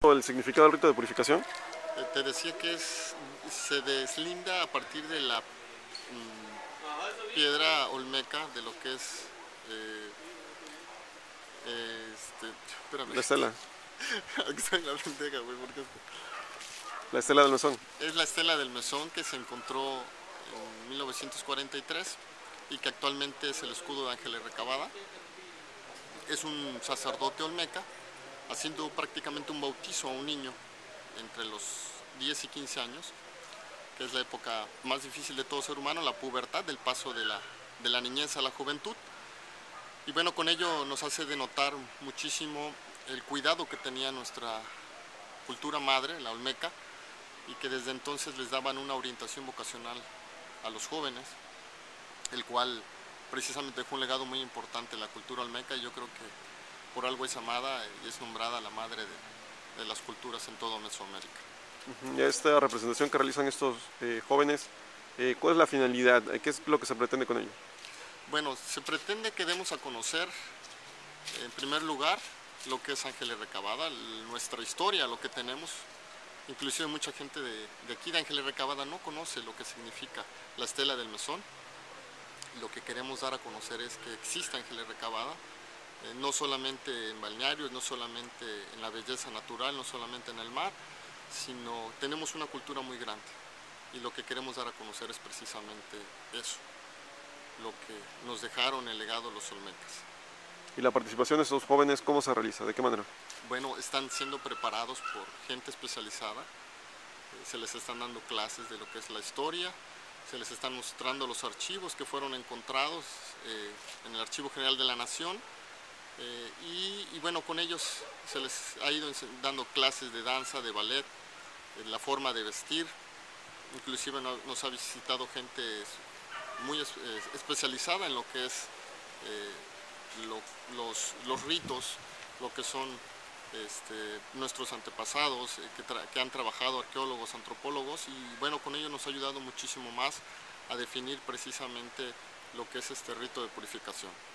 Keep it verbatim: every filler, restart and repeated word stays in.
¿El significado del rito de purificación? Eh, te decía que es, se deslinda a partir de la mm, piedra olmeca, de lo que es, eh, eh, este, espérame, La estela. estoy en la pendeja, güey, porque es, La estela del mesón. es la estela del mesón que se encontró en mil novecientos cuarenta y tres y que actualmente es el escudo de Ángeles Recabada. Es un sacerdote olmeca haciendo prácticamente un bautizo a un niño entre los diez y quince años, que es la época más difícil de todo ser humano, la pubertad, del paso de la, de la niñez a la juventud. Y bueno, con ello nos hace denotar muchísimo el cuidado que tenía nuestra cultura madre, la olmeca, y que desde entonces les daban una orientación vocacional a los jóvenes, el cual precisamente dejó un legado muy importante en la cultura olmeca, y yo creo que por algo es amada y es nombrada la madre de, de las culturas en toda Mesoamérica. Y esta representación que realizan estos eh, jóvenes, eh, ¿cuál es la finalidad? ¿Qué es lo que se pretende con ello? Bueno, se pretende que demos a conocer, en primer lugar, lo que es Ángeles Recabada, nuestra historia, lo que tenemos. Inclusive mucha gente de, de aquí de Ángeles Recabada no conoce lo que significa la estela del mesón. Lo que queremos dar a conocer es que existe Ángeles Recabada, eh, no solamente en balnearios, no solamente en la belleza natural, no solamente en el mar, sino tenemos una cultura muy grande. Y lo que queremos dar a conocer es precisamente eso, lo que nos dejaron el legado los olmecas. ¿Y la participación de estos jóvenes cómo se realiza? ¿De qué manera? Bueno, están siendo preparados por gente especializada, eh, se les están dando clases de lo que es la historia, se les están mostrando los archivos que fueron encontrados eh, en el Archivo General de la Nación, eh, y, y bueno, con ellos se les ha ido dando clases de danza, de ballet, eh, la forma de vestir. Inclusive nos ha visitado gente muy especializada en lo que es eh, lo, los, los ritos, lo que son este, nuestros antepasados, eh, que, que han trabajado arqueólogos, antropólogos, y bueno, con ello nos ha ayudado muchísimo más a definir precisamente lo que es este rito de purificación.